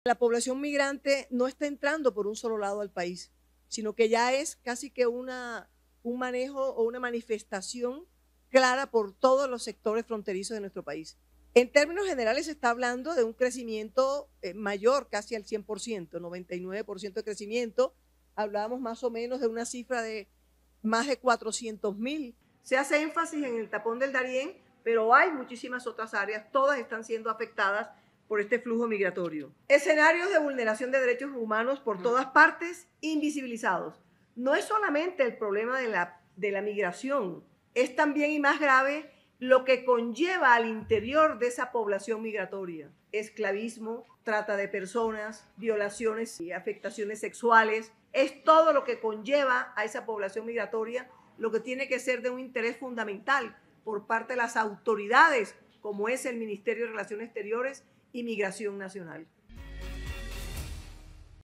La población migrante no está entrando por un solo lado al país, sino que ya es casi que un manejo o una manifestación clara por todos los sectores fronterizos de nuestro país. En términos generales se está hablando de un crecimiento mayor, casi al 100%, 99% de crecimiento. Hablábamos más o menos de una cifra de más de 400.000. Se hace énfasis en el tapón del Darién, pero hay muchísimas otras áreas, todas están siendo afectadas por este flujo migratorio. Escenarios de vulneración de derechos humanos por todas partes, invisibilizados. No es solamente el problema de la migración, es también y más grave lo que conlleva al interior de esa población migratoria. Esclavismo, trata de personas, violaciones y afectaciones sexuales. Es todo lo que conlleva a esa población migratoria, lo que tiene que ser de un interés fundamental por parte de las autoridades, como es el Ministerio de Relaciones Exteriores y Migración Nacional.